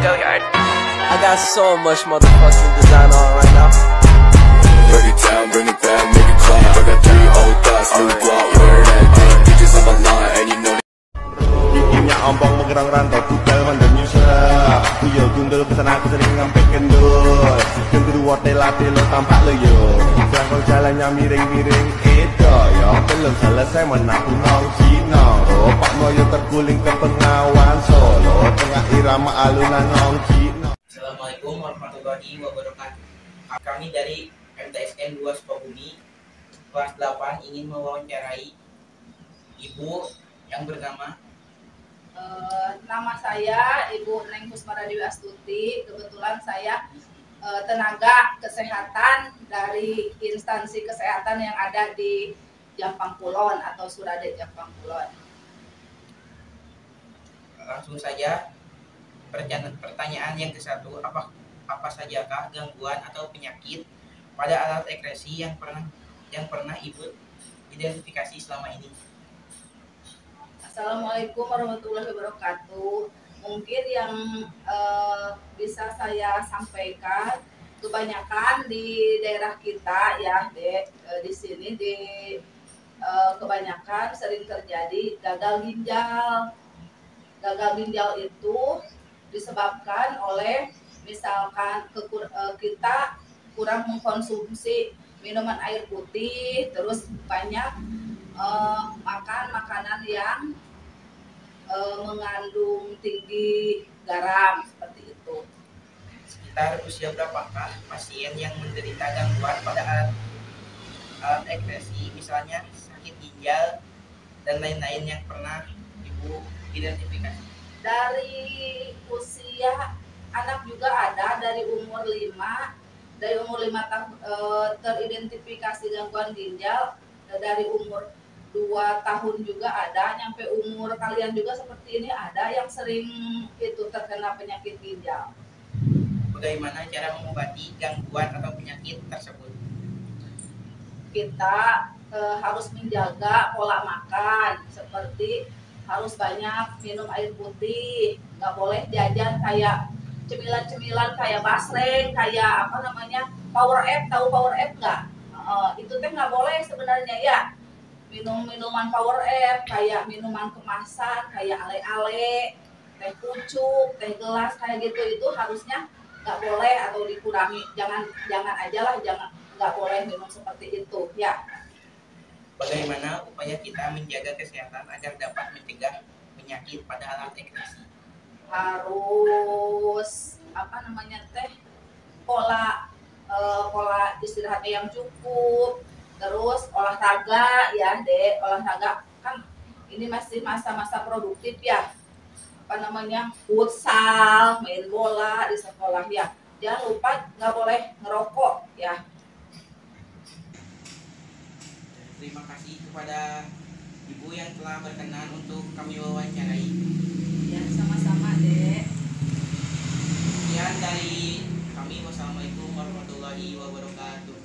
Go Yard. I got so much motherfucking design on right now. Break it down, bring it back, make it clap. I got 3 old thoughts, new block, where that thing. Bitches on my line, and you know Giginya ompong mengerang rantau, tugal mandang nyusah. Kuyo gundul kesana aku sering ngampek kendul. Gendruwo tela-telo tampak lo yo. Selangkau jalannya miring-miring itu yo. Belum selesai menaku nong Cino. Pak Moyo terguling ke Bengawan Solo. Tengah irama alunan nong Cino. Assalamualaikum warahmatullahi wabarakatuh. Kami dari MTSN 2 Sukabumi kelas 8 ingin mewawancarai ibu yang bernama nama saya Ibu Neng Pusmaradewi Astuti. Kebetulan saya tenaga kesehatan dari instansi kesehatan yang ada di Jampang Kulon atau Surade Jampang Kulon. Langsung saja pertanyaan yang ke-1, apa sajakah gangguan atau penyakit pada alat ekskresi yang pernah Ibu identifikasi selama ini? Assalamualaikum warahmatullahi wabarakatuh. Mungkin yang bisa saya sampaikan, kebanyakan di daerah kita ya, di sini kebanyakan sering terjadi gagal ginjal. Gagal ginjal itu disebabkan oleh misalkan kita kurang mengkonsumsi minuman air putih, terus banyak makan makanan yang mengandung tinggi garam seperti itu. Sekitar usia berapakah pasien yang menderita gangguan pada alat ekskresi, misalnya sakit ginjal dan lain-lain yang pernah Ibu identifikasi? Dari usia anak juga ada, dari umur 5 tahun teridentifikasi gangguan ginjal, dari umur 2 tahun juga ada, nyampe umur kalian juga seperti ini ada yang sering itu terkena penyakit ginjal. Bagaimana cara mengobati gangguan atau penyakit tersebut? Kita harus menjaga pola makan, seperti harus banyak minum air putih, nggak boleh jajan kayak cemilan-cemilan kayak basreng, kayak Power F, tahu Power F nggak? Itu teh nggak boleh sebenarnya ya. Minum minuman Power F, kayak minuman kemasan, kayak ale-ale, teh pucuk, teh gelas kayak gitu, itu harusnya nggak boleh atau dikurangi. Jangan nggak boleh minum seperti itu ya. Bagaimana upaya kita menjaga kesehatan agar dapat mencegah penyakit pada alat ekskresi? Harus pola istirahatnya yang cukup. Terus olahraga ya olahraga kan ini masih masa-masa produktif ya, futsal, main bola di sekolah ya. Jangan lupa nggak boleh ngerokok ya. Terima kasih kepada Ibu yang telah berkenan untuk kami wawancarai. Ya, sama-sama Dek. Sekian dari kami, wassalamualaikum warahmatullahi wabarakatuh.